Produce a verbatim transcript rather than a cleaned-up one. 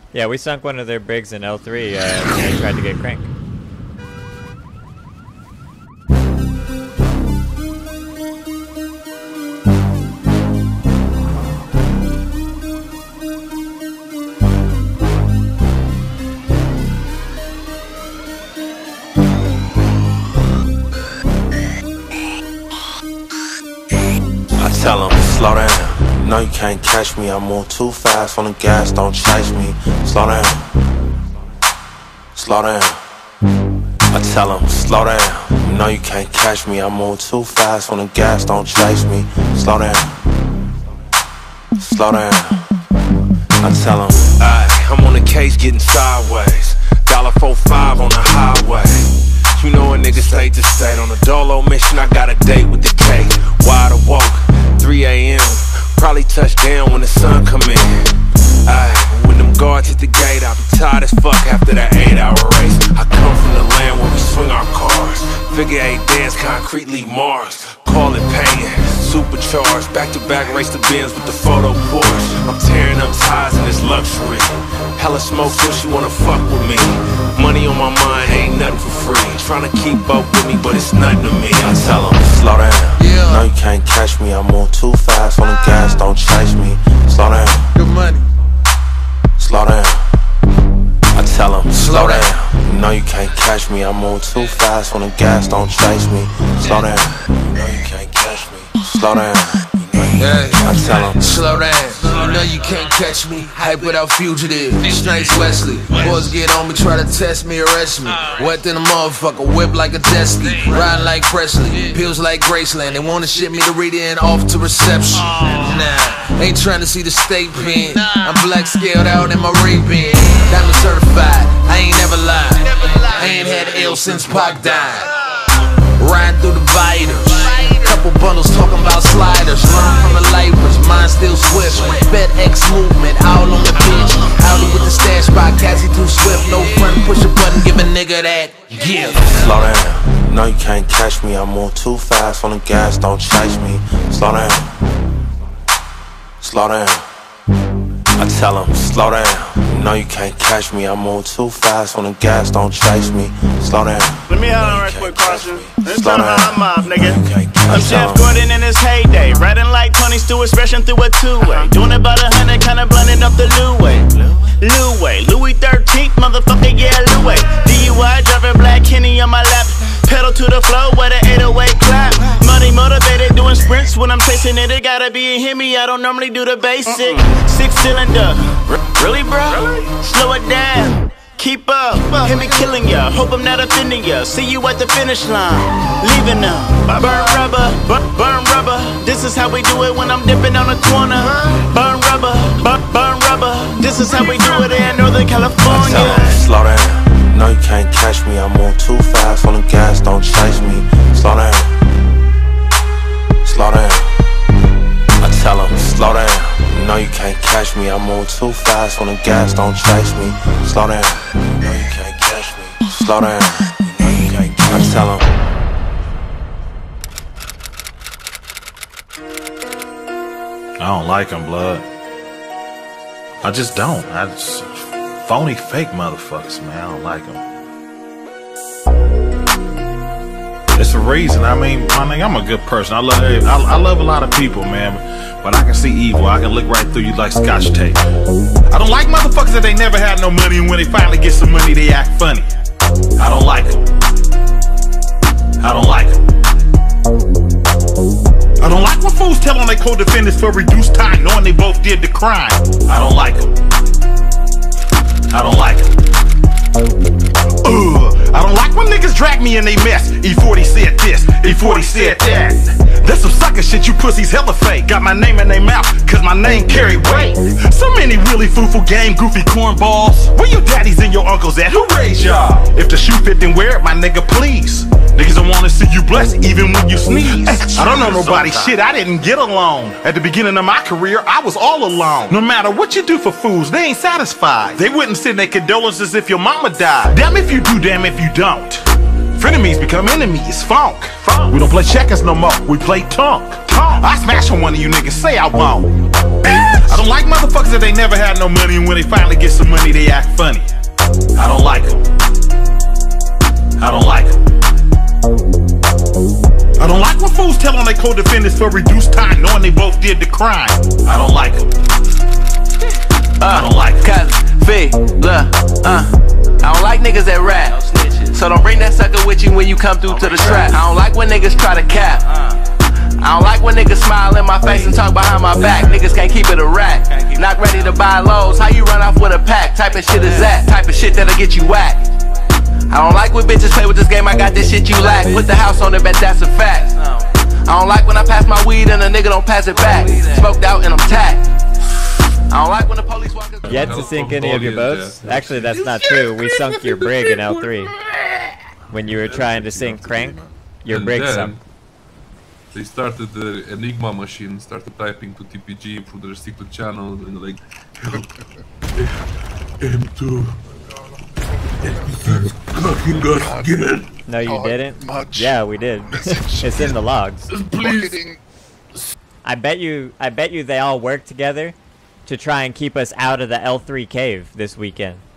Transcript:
Yeah, we sunk one of their brigs in L three uh, when they tried to get crank. I tell them, slow down. No, you can't catch me. I move too fast on the gas, don't chase me. Slow down. Slow down. I tell them, slow down. No, you can't catch me. I move too fast on the gas, don't chase me. Slow down. Slow down. I tell them, ayy, I'm on the case getting sideways. Dollar four five on the highway. You know a nigga stayed to state. On a dolo mission, I got a date with the cake. Wide awoke, three A M Probably touch down when the sun come in. Aye, when them guards hit the gate, I'll be tired as fuck after that eight hour race. I come from the land where we swing our cars. Figure eight dance, concretely Mars. Call it paying, supercharged. Back to back, race the Benz with the photo Porsche. I'm tearing up ties in this luxury. Hella smoke, so she wanna fuck with me. Money on my mind, ain't nothing for free. Tryna keep up with me, but it's nothing to me. I tell them, slow down. Yeah. No, you can't catch me. I move too fast on the gas, don't chase me. Slow down. Good money. Slow down. I tell them, slow down. No, you can't catch me. I move too fast on the gas, don't chase me. Slow down. No, you can't catch me. Slow down. Yeah, I tell them, slow down. You know you can't catch me. Hype without fugitive. Snipes Wesley. Boys get on me, try to test me, arrest me. Wet in a motherfucker, whip like a jet ski. Riding like Presley, pills like Graceland. They wanna ship me to read it and off to reception. Nah, ain't trying to see the state pen. I'm black scaled out in my Ray-Ban. Diamond certified, I ain't never lied. I ain't had ill since Pac died. Riding through the vitals. Couple bundles talking about sliders. Learn from the lifers, mine still swift. FedEx movement, all on the bitch. Howdy with the stash by Cassie too swift. No front, push a button, give a nigga that gift. Slow down. No, you can't catch me. I move too fast on the gas, don't chase me. Slow down. Slow down. I tell them, slow down. No, you can't catch me. I move too fast on the gas, don't chase me. Slow down. Let me have a right quick caution. This Slow time down. I'm off, nigga. I'm Jeff Gordon in his heyday, riding like Tony Stewart, smashing through a two-way. Doing about a hundred, kinda blending up the Louis. Louis, Louis thirteenth, motherfucker, yeah, Louis. D U I, driving black Kenny on my lap. Pedal to the floor with an eight oh eight clap. Money motivated, doing sprints when I'm chasing it. It gotta be a Hemi, I don't normally do the basic. Six cylinder, really, bro? Slow it down. Keep up, hit me killing ya. Hope I'm not offending ya. See you at the finish line, leaving them. Burn rubber, burn, burn rubber. This is how we do it when I'm dipping on a corner. Burn rubber, burn, burn rubber. This is how we do it in Northern California. I tell them, slow down. No, you can't catch me. I move too fast on the gas, don't chase me. Slow down. Slow down. I tell them, slow down. No, you can't catch me. I move too fast on the gas, don't chase me. Slow down. No, you can't catch me. Slow down. No, you can't catch me. I tell them. I don't like them, blood. I just don't. I just phony, fake motherfuckers, man. I don't like them. It's a reason. I mean, I mean, I'm a good person. I love, I, I love a lot of people, man. But I can see evil. I can look right through you like Scotch tape. I don't like motherfuckers that they never had no money, and when they finally get some money, they act funny. I don't like them. I don't like them. I don't like when fools tell on their co-defendants for reduced time, knowing they both did the crime. I don't like them. I don't like them. Ugh. I don't like when niggas drag me in they mess. E forty said this, E forty said that. That's some sucker shit, you pussies hella fake. Got my name in they mouth, cause my name carry weight. So many really fooful game, goofy cornballs. Where your daddies and your uncles at? Who raised y'all? If the shoe fit, then wear it, my nigga, please. Niggas don't wanna see you blessed, even when you sneeze. I don't know nobody, shit, I didn't get along. At the beginning of my career, I was all alone. No matter what you do for fools, they ain't satisfied. They wouldn't send their condolences if your mama died. Damn if you do, damn if you don't. Frenemies become enemies, funk. We don't play checkers no more, we play tonk. I smash on one of you niggas, say I won't. I don't like motherfuckers that they never had no money, and when they finally get some money, they act funny. I don't like them. I don't like them. I don't like when fools tell on their co-defendants for reduced time, knowing they both did the crime. I don't like them. I don't like them. Fee, look, uh, I don't like niggas that rap. So don't bring that sucker with you when you come through to the trap. I don't like when niggas try to cap. I don't like when niggas smile in my face and talk behind my back. Niggas can't keep it a rack. Not ready to buy lows. How you run off with a pack? Type of shit is that? Type of shit that'll get you whacked. I don't like when bitches play with this game. I got this shit you lack. Put the house on it, bet that's a fact. I don't like when I pass my weed and a nigga don't pass it back. Smoked out and I'm tacked. I don't like when the police walk up. Yet to sink any of your boats? Actually, that's not true. We sunk your brig in L three. When you were trying to sink Crank, your brig sunk. They started the Enigma machine, started typing to T P G through the restricted channel, and like, M two. Fucking us again. No, you didn't? Yeah, we did. It's in the logs. Please. I bet you, I bet you they all worked together to try and keep us out of the L three cave this weekend.